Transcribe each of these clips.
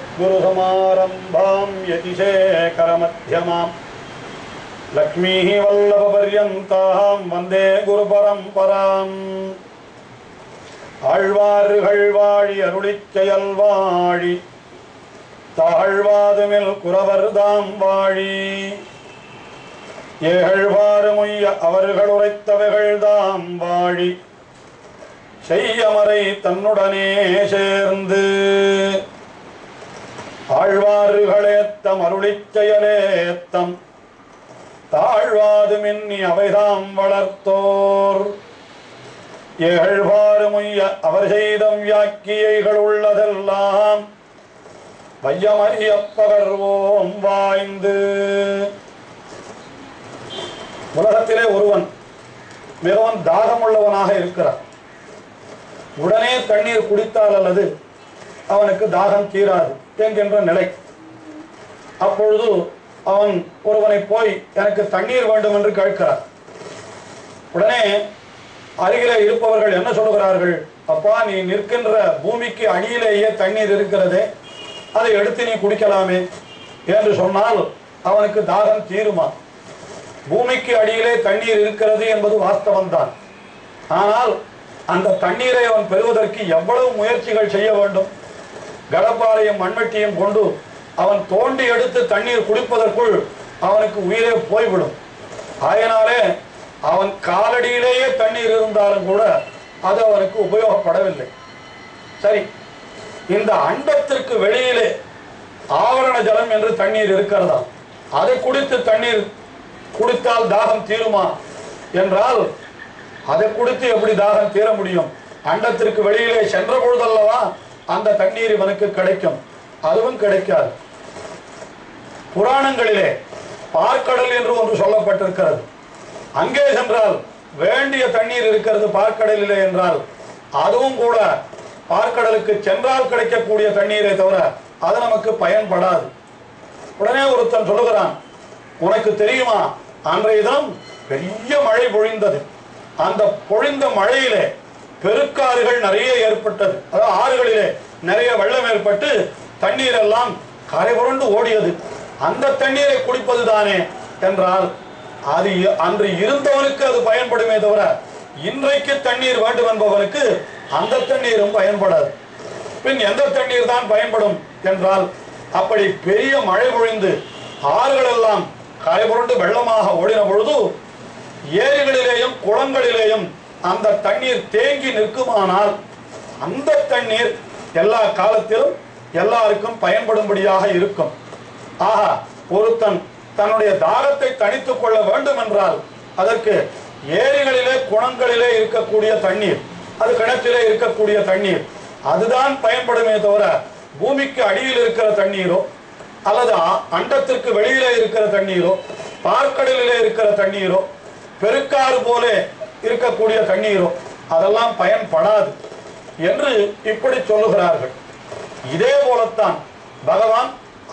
अस्मद्गुरुसमारम्भां यतिशेखरमध्यमां लक्ष्मीः वल्लभपर्यन्तां वन्दे गुरुपरम्पराम् ஆழ்வார்கள் வாழி அருளிச் செயல் வாழி தாழ்வாதுமில் குறவர்தாம் வாழி ஏகழ்வாறுமுய்ய அவர்கள் உரைத்தவைகள்தாம் வாழி செய்யமறை தன்னுடனே சேர்ந்து ஆழ்வார்களேத்தம் அருளிச் செயலேத்தம் தாழ்வாதுமின்னி அவைதாம் வளர்த்தோர் ஏகழ்வாறுமுய்ய அவர் செய்த வியாக்கியைகள் உள்ளதெல்லாம் வையமறியப்பகர்வோம் வாய்ந்து. உலகத்திலே ஒருவன் மிகவும் தாகமுள்ளவனாக இருக்கிறான். உடனே தண்ணீர் குடித்தால் அல்லது அவனுக்கு தாகம் தீராது என்கின்ற நிலை. அப்பொழுது அவன் ஒருவனை போய் எனக்கு தண்ணீர் வேண்டும் என்று கேட்கிறார். உடனே அருகிலே இருப்பவர்கள் என்ன சொல்லுகிறார்கள்? அப்பா, நீ நிற்கின்ற பூமிக்கு அடியிலேயே தண்ணீர் இருக்கிறதே, அதை எடுத்து நீ குடிக்கலாமே என்று சொன்னால் அவனுக்கு தாகம் தீருமா? பூமிக்கு அடியிலே தண்ணீர் இருக்கிறது என்பது வாஸ்தவம்தான். ஆனால் அந்த தண்ணீரை அவன் பெறுவதற்கு எவ்வளவு முயற்சிகள் செய்ய வேண்டும்? கடப்பாறையும் மண்வெட்டியும் கொண்டு அவன் தோண்டி எடுத்து தண்ணீர் குடிப்பதற்குள் அவனுக்கு உயிரே போய்விடும். ஆயினாலே அவன் காலடியிலேயே தண்ணீர் இருந்தாலும் கூட அது அவனுக்கு உபயோகப்படவில்லை. சரி, இந்த அண்டத்திற்கு வெளியிலே ஆவரண ஜலம் என்று தண்ணீர் இருக்கிறதா? அதை குடித்து தண்ணீர் குடித்தால் தாகம் தீருமா என்றால் அதை குடித்து எப்படி தாகம் தீர முடியும்? அண்டத்திற்கு வெளியிலே சென்ற பொழுதல்லவா அந்த தண்ணீர் இவனுக்கு கிடைக்கும். அதுவும் கிடைக்காது. புராணங்களிலே பார்க்கடல் என்று ஒன்று சொல்லப்பட்டிருக்கிறது. அங்கே சென்றால் வேண்டிய தண்ணீர் இருக்கிறது பார்க்கடலிலே என்றால் அதுவும் கூட பார்க்கடலுக்கு சென்றால் கிடைக்கக்கூடிய தண்ணீரை தவிர அது நமக்கு பயன்படாது. உடனே ஒருத்தன் சொல்லுகிறான், உனக்கு தெரியுமா, அன்றைய தினம் பெரிய மழை பொழிந்தது. அந்த பொழிந்த மழையிலே பெருக்காறுகள் நிறைய ஏற்பட்டது. அதாவது ஆறுகளிலே நிறைய வெள்ளம் ஏற்பட்டு தண்ணீர் எல்லாம் கரை புரண்டு ஓடியது. அந்த தண்ணீரை குடிப்பது தானே என்றால் அது அன்று இருந்தவனுக்கு அது பயன்படுமே தவிர இன்றைக்கு தண்ணீர் வேண்டும் என்பவனுக்கு அந்த தண்ணீரும் பயன்படாது. பின் எந்த தண்ணீர் தான் பயன்படும் என்றால், அப்படி பெரிய மழை பொழிந்து ஆறுகள் எல்லாம் கரை புரண்டு வெள்ளமாக ஓடின பொழுது ஏரிகளிலேயும் குளங்களிலேயும் அந்த தண்ணீர் தேங்கி நிற்குமானால் அந்த தண்ணீர் எல்லா காலத்திலும் எல்லாருக்கும் பயன்படும்படியாக இருக்கும். ஆக ஒருத்தன் தன்னுடைய தாகத்தை தணித்துக் கொள்ள வேண்டும் என்றால் அதற்கு ஏரிகளிலே குளங்களிலே இருக்கக்கூடிய தண்ணீர், அது கிணற்றிலே இருக்கக்கூடிய தண்ணீர் அதுதான் பயன்படுமே தவிர பூமிக்கு அடியில் இருக்கிற தண்ணீரோ அல்லது அண்டத்திற்கு வெளியிலே இருக்கிற தண்ணீரோ பார்க்கடலிலே இருக்கிற தண்ணீரோ பெருக்காறு போல இருக்கக்கூடிய தண்ணீரோ அதெல்லாம் பயன்படாது என்று இப்படி சொல்லுகிறார்கள். இதே போலத்தான் பகவான்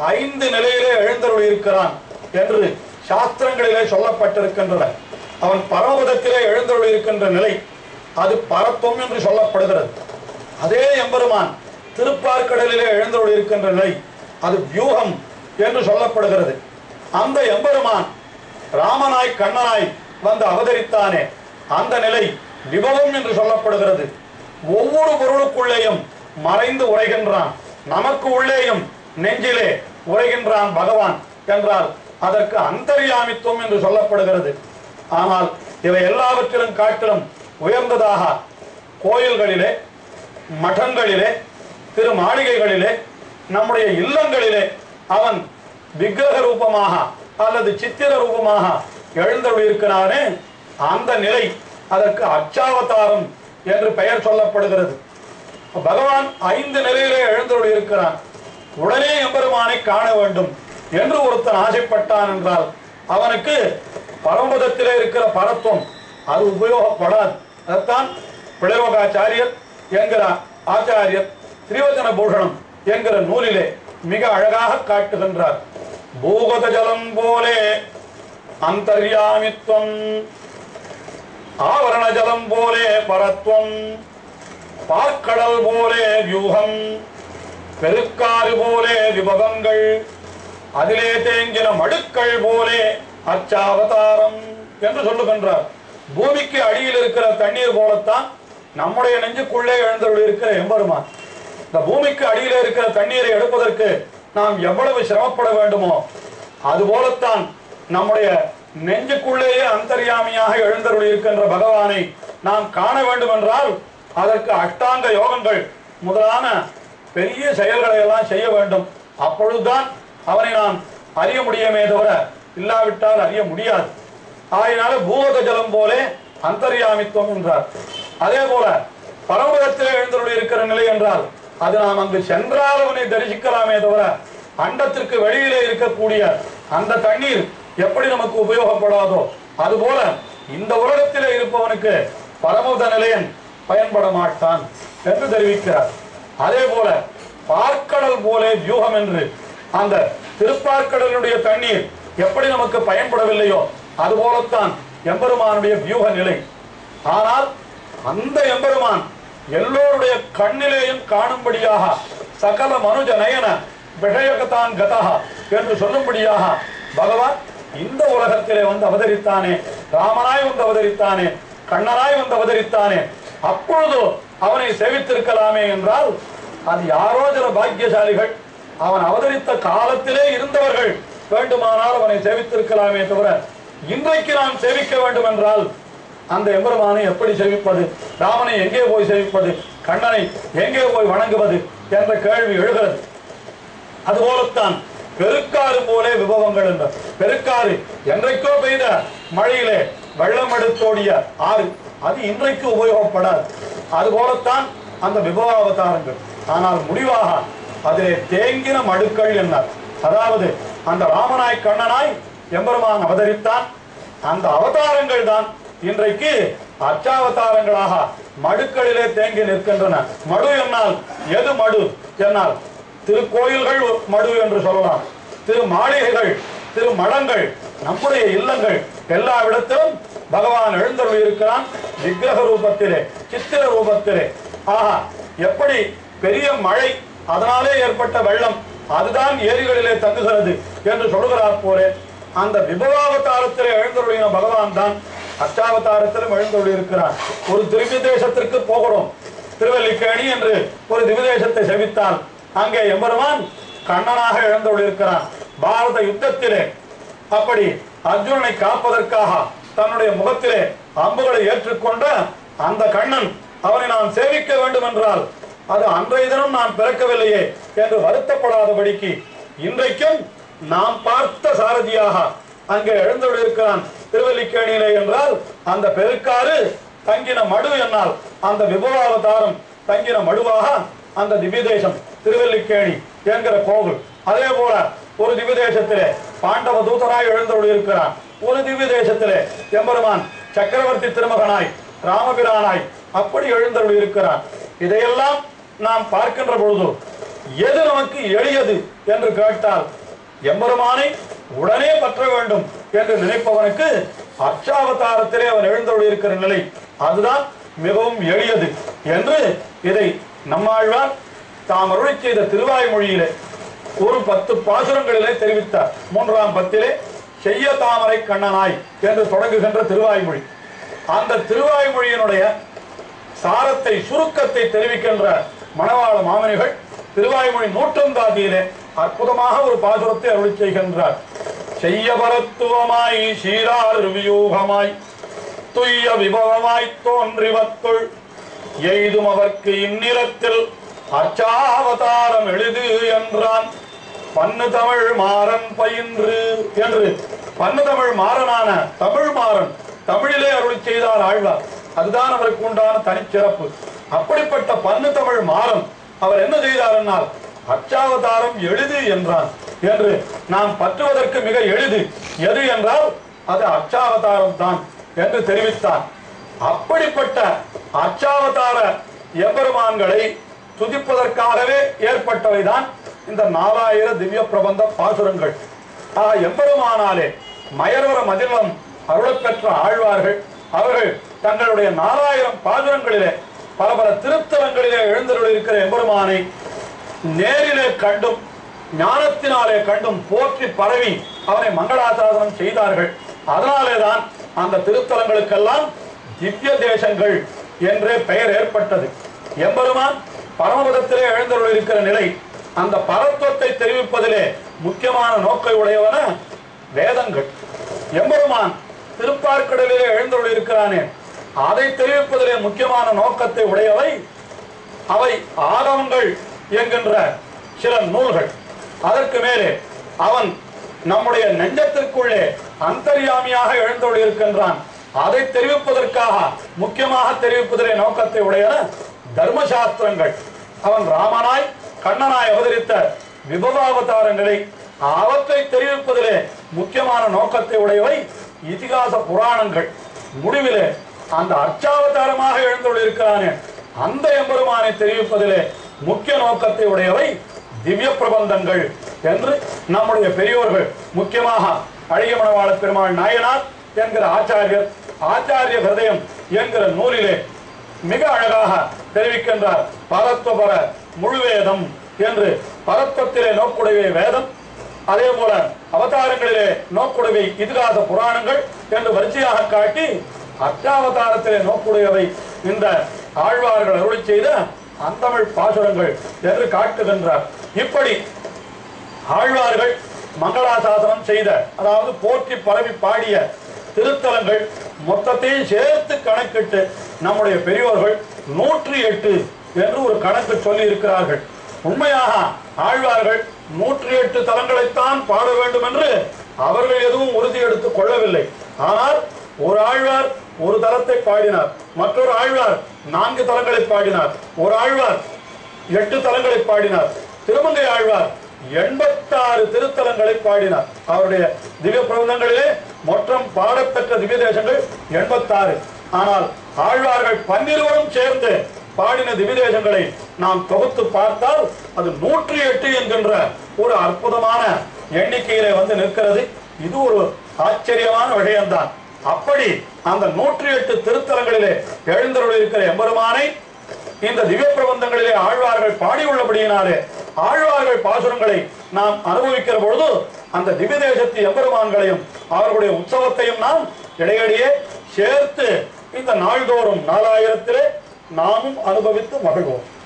5 நிலையிலே எழுந்தருள் இருக்கிறான் என்று சாஸ்திரங்களிலே சொல்லப்பட்டிருக்கின்றன. அவன் பரமபதத்திலே எழுந்தருள் இருக்கின்ற நிலை அது பரத்துவம் என்று சொல்லப்படுகிறது. அதே எம்பெருமான் திருப்பார்க்கடலிலே எழுந்தருள் இருக்கின்ற நிலை அது வியூகம் என்று சொல்லப்படுகிறது. அந்த எம்பெருமான் ராமனாய் கண்ணனாய் வந்து அவதரித்தானே அந்த நிலை விபவம் என்று சொல்லப்படுகிறது. ஒவ்வொரு பொருளுக்குள்ளேயும் மறைந்து உரைகின்றான், நமக்கு உள்ளேயும் நெஞ்சிலே உரைகின்றான் பகவான் என்றால் அதற்கு அந்தர்யாமித்துவம் என்று சொல்லப்படுகிறது. ஆனால் இவை எல்லாவற்றிலும் காட்டிலும் உயர்ந்ததாக கோயில்களிலே, மடங்களிலே, திரு மாளிகைகளிலே, நம்முடைய இல்லங்களிலே அவன் விக்கிரக ரூபமாக அல்லது சித்திர ரூபமாக எழுந்தருள் இருக்கிறானே அந்த நிலை அதற்கு அச்சாவதாரம் என்று பெயர் சொல்லப்படுகிறது. பகவான் 5 நிலையிலே எழுந்தருள் இருக்கிறான். உடனே எம்பெருமானை காண வேண்டும் என்று ஒருத்தன் ஆசைப்பட்டான் என்றால் அவனுக்கு பரமபதத்திலே இருக்கிற பரத்துவம் அது உபயோகப்படாது. அதைத்தான் பிளரோகாச்சாரியர் என்கிற ஆச்சாரியர் திரிவச்சன பூஷணம் என்கிற நூலிலே மிக அழகாக காட்டுகின்றார். பூகத ஜலம் போலே அந்தர்யாமித்வம், ஆவரண ஜலம் போலே பரத்வம், பார்க்கடல் போலே வியூகம், பெருக்காறு போலே விபவங்கள், அதிலே தேங்கின மடுக்கள் போலே அச்சாவதாரம் என்று சொல்லுகின்றார். பூமிக்கு அடியில் இருக்கிற தண்ணீர் போலத்தான் நம்முடைய நெஞ்சுக்குள்ளே எழுந்தருள் இருக்கிற எம்பெருமான். இந்த பூமிக்கு அடியில் இருக்கிற தண்ணீரை எடுப்பதற்கு நாம் எவ்வளவு சிரமப்பட வேண்டுமோ அதுபோலத்தான் நம்முடைய நெஞ்சுக்குள்ளேயே அந்தர்யாமியாக எழுந்தருள் இருக்கின்ற பகவானை நாம் காண வேண்டும் என்றால் அதற்கு அஷ்டாங்க யோகங்கள் முதலான பெரிய செயல்களை எல்லாம் செய்ய வேண்டும். அப்பொழுதுதான் அவனை நாம் அறிய முடியுமே தவிர இல்லாவிட்டால் அறிய முடியாது. ஆயினால பூவத ஜலம் போலே அந்தர்யாமித்துவம் என்றார். அதே போல பரமபதத்திலே எழுந்தருள் இருக்கிற நிலை என்றால் அது நாம் அங்கு சென்றால் அவனை தரிசிக்கலாமே தவிர அண்டத்திற்கு வெளியிலே இருக்கக்கூடிய அந்த தண்ணீர் எப்படி நமக்கு உபயோகப்படாதோ அதுபோல இந்த உலகத்திலே இருப்பவனுக்கு பரமபத நிலையன் பயன்பட மாட்டான் என்று தெரிவிக்கிறார். அதே போல பார்க்கடல் போலே வியூகம் என்று அந்த திருப்பார்க்கடலுடைய தண்ணீர் எப்படி நமக்கு பயன்படவில்லையோ அதுபோலத்தான் எம்பெருமானுடைய வியூக நிலை. ஆனால் அந்த எம்பெருமான் எல்லோருடைய கண்ணிலேயும் காணும்படியாக சகல மனுஜ நயன விஷயகத்தான் கதா என்று சொல்லும்படியாக பகவான் இந்த உலகத்திலே வந்து அவதரித்தானே, ராமனாய் வந்து அவதரித்தானே, கண்ணனாய் வந்து அவதரித்தானே, அப்பொழுது அவனை சேவித்திருக்கலாமே என்றால் அது யாரோ சில பாக்கியசாலிகள் அவன் அவதரித்த காலத்திலே இருந்தவர்கள் வேண்டுமானால் அவனை சேவித்திருக்கலாமே தவிர இன்றைக்கு நாம் சேவிக்க வேண்டும் என்றால் அந்த எம்பெருமானை எப்படி சேவிப்பது, ராமனை எங்கே போய் சேவிப்பது, கண்ணனை எங்கே போய் வணங்குவது என்ற கேள்வி எழுகிறது. அதுபோலத்தான் பெருக்காறு போலே விபவங்கள் என்ற பெருக்காறு என்றைக்கோ பெய்த மழையிலே வெள்ளம் எடுத்தோடிய ஆறு அது இன்றைக்கு உபயோகப்படாது. அதுபோலத்தான் அந்த விபவாவதாரங்கள். ஆனால் முடிவாக அதிலே தேங்கின மடுக்கள் என்னார். அதாவது அந்த ராமனாய் கண்ணனாய் எம்பெருமான் அவதரித்தான். அந்த அவதாரங்கள் தான் இன்றைக்கு அச்சாவதாரங்களாக மடுக்களிலே தேங்கி நிற்கின்றன. மடு என்னால் எது மடு என்னால் திருக்கோயில்கள் மடு என்று சொல்லலாம், திரு மாளிகைகள், திரு மடங்கள், நம்முடைய இல்லங்கள் எல்லா இடத்திலும் பகவான் எழுந்தருள் இருக்கிறான் விக்கிரக ரூபத்திலே, சித்திர ரூபத்திலே. ஆஹா, எப்படி பெரிய மழை அதனாலே ஏற்பட்ட வெள்ளம் அதுதான் ஏரிகளிலே தங்குகிறது என்று சொல்கிறார் போலே அந்த விபவாவதாரத்திலே எழுந்தருளின பகவான் தான் அச்சாவதாரத்திலும் எழுந்தருளி இருக்கிறார். ஒரு திவ்யதேசத்திற்கு போகிறோம், திருவல்லிக்கேணி என்று ஒரு திவ்யதேசத்தை செவித்தால் அங்கே எம்பெருமான் கண்ணனாக எழுந்தருளி இருக்கிறான். பாரத யுத்தத்திலே அப்படி அர்ஜுனனை காப்பதற்காக தன்னுடைய முகத்திலே அம்புகளை ஏற்றுக்கொண்ட அந்த கண்ணன் அவனை நாம் சேவிக்க வேண்டும் என்றால் அது அன்றைய தினம் நான் பிறக்கவில்லையே என்று வருத்தப்படாதபடிக்கு இன்றைக்கும் நாம் பார்த்த சாரதியாக அங்கே எழுந்தருளி இருக்கிறான் திருவல்லிக்கேணியிலே என்றால் அந்த பெருக்காறு தங்கின மடு என்னால் அந்த விபவாவதாரம் தங்கின மடுவாக அந்த திவ்யதேசம் திருவல்லிக்கேணி என்கிற கோவில். அதே போல ஒரு திவ்யதேசத்திலே பாண்டவ தூதராய் எழுந்தருளி இருக்கிறான். ஒரு திவ்யதேசத்திலே எம்பெருமான் சக்கரவர்த்தி திருமகனாய் ராமபிரானாய் அப்படி எழுந்தருளி இருக்கிறான். இதையெல்லாம் நாம் பார்க்கின்ற பொழுது எது நமக்கு எளியது என்று கேட்டால் எம்பெருமானை உடனே பற்ற வேண்டும் என்று நினைப்பவனுக்கு அச்சாவதாரத்திலே அவன் எழுந்தருளி இருக்கிற நிலை அதுதான் மிகவும் எளியது என்று இதை நம்மாழ்வார் தாம் அருளி செய்த திருவாய்மொழியிலே ஒரு 10 பாசுரங்களிலே தெரிவித்தார். 3ஆம் பத்திலே செய்ய தாமரை கண்ணனாய் என்று தொடங்குகின்ற திருவாய்மொழி. அந்த திருவாய்மொழியினுடைய சாரத்தை சுருக்கத்தை தெரிவிக்கின்ற மணவாள மாமனிகள் திருவாய்மொழி 100ஆதியிலே அற்புதமாக ஒரு பாசுரத்தை அருளி செய்கின்றார். செய்ய பரத்துவமாய் சீரார் வியூகமாய் துய்ய விபவமாய் தோன்றிவத்துள் எய்தும் அவர்க்கு இந்நிலத்தில் அச்சாவதாரம் எழுது என்றான் பன்னு தமிழ் மாறன் பயின்று என்று பன்னு தமிழ் மாறனான தமிழ் மாறன் தமிழிலே அருளி செய்தார் ஆழ்வார். அதுதான் அவருக்கு உண்டான தனிச்சிறப்பு. அப்படிப்பட்ட பன்னு தமிழ் மாறன் அவர் என்ன செய்தார் என்னால் அச்சாவதாரம் எழுது என்றான் என்று நாம் பற்றுவதற்கு மிக எளிது எது என்றால் அது அச்சாவதாரம் தான் என்று தெரிவித்தார். அப்படிப்பட்ட அச்சாவதார எம்பெருமான்களை துதிப்பதற்காகவே ஏற்பட்டவைதான் இந்த 4000 திவ்ய பிரபந்த பாசுரங்கள். எம்பெருமானாலே மயர்வர மதிலம் அருளப்பெற்ற ஆழ்வார்கள் அவர்கள் தங்களுடைய 4000 பாசுரங்களிலே பல பல திருத்தலங்களிலே எழுந்தருள் இருக்கிற எம்பெருமானை நேரிலே கண்டும் ஞானத்தினாலே கண்டும் போற்றி பரவி அவனை மங்களாசாசனம் செய்தார்கள். அதனாலேதான் அந்த திருத்தலங்களுக்கெல்லாம் திவ்ய தேசங்கள் என்றே பெயர் ஏற்பட்டது. எம்பெருமான் பரமபதத்திலே எழுந்தருள் இருக்கிற நிலை, அந்த பரத்துவத்தை தெரிவிப்பதிலே முக்கியமான நோக்கை உடையவன வேதங்கள். எம்பெருமான் திருப்பார்க்கடலிலே எழுந்தருள் இருக்கிறானே, அதை தெரிவிப்பதிலே முக்கியமான நோக்கத்தை உடையவை அவை ஆகமங்கள் என்கின்ற சில நூல்கள். அதற்கு மேலே அவன் நம்முடைய நெஞ்சத்திற்குள்ளே அந்தர்யாமியாக எழுந்தருள் இருக்கின்றான், அதை தெரிவிப்பதற்காக முக்கியமாக தெரிவிப்பதிலே நோக்கத்தை உடையன தர்மசாஸ்திரங்கள். அவன் ராமனாய் கண்ணனாய் அவதரித்த விபவாவதாரங்களை அவற்றை தெரிவிப்பதிலே முக்கியமான நோக்கத்தை உடையவை இதிகாச புராணங்கள். முடிவிலே அந்த அர்ச்சாவதாரமாக எழுந்துள்ள இருக்கிறானே அந்த எம்பெருமானை தெரிவிப்பதிலே முக்கிய நோக்கத்தை உடையவை திவ்ய பிரபந்தங்கள் என்று நம்முடைய பெரியோர்கள், முக்கியமாக அழகியமணவாள பெருமாள் நாயனார் என்கிற ஆச்சாரியர் ஆச்சாரிய ஹிருதயம் என்கிற நூலிலே மிக அழகாக தெரிவிக்கின்றார். பரத்வபர முழுவேதம் என்று பரத்வத்திலே நோக்குடைய வேதம், அதே போல அவதாரங்களிலே நோக்குடையவை இதிகாச புராணங்கள் என்று வரிசையாக காட்டி அர்ச்சாவதாரத்திலே நோக்குடையவை இந்த ஆழ்வார்கள் அருளி செய்த அந்தமிழ் பாசுரங்கள் என்று காட்டுகின்றார். இப்படி ஆழ்வார்கள் மங்களாசாசனம் செய்த, அதாவது போற்றி பரவி பாடிய திருத்தலங்கள் மொத்தத்தையும் சேர்த்து கணக்கிட்டு நம்முடைய பெரியோர்கள் 108 என்று ஒரு கணக்கு சொல்லி இருக்கிறார்கள். உண்மையாக ஆழ்வார்கள் 108 தலங்களைத்தான் பாட வேண்டும் என்று அவர்கள் எதுவும் உறுதி எடுத்துக் கொள்ளவில்லை. ஆனால் ஒரு ஆழ்வார் ஒரு தலத்தை பாடினார், மற்றொரு ஆழ்வார் 4 தலங்களை பாடினார், ஒரு ஆழ்வார் 8 தலங்களை பாடினார், திருமங்கை ஆழ்வார் 86 திருத்தலங்களை பாடினார். அவருடைய திவ்ய பிரபந்தங்களிலே மொத்தம் பாடப்பெற்ற திவ்ய தேசங்கள் 86. ஆனால் ஆழ்வார்கள் 12 சேர்ந்து பாடின திவ்ய தேசங்களை நாம் தொகுத்து பார்த்தால் அது 108 என்கின்ற ஒரு அற்புதமான எண்ணிக்கையிலே வந்து நிற்கிறது. இது ஒரு ஆச்சரியமான விஷயம்தான். அப்படி அந்த 108 திருத்தலங்களிலே எழுந்தருள் இருக்கிற எம்பெருமானை இந்த திவ்ய பிரபந்தங்களிலே ஆழ்வார்கள் பாடியுள்ளபடியினாலே ஆழ்வார்கள் பாசுரங்களை நாம் அனுபவிக்கிற பொழுது அந்த திவ்ய தேசத்து எம்பெருமான்களையும் அவர்களுடைய உற்சவத்தையும் நாம் இடையிடையே சேர்த்து இந்த நாள்தோறும் 4000 நாமும் அனுபவித்து மகிழ்வோம்.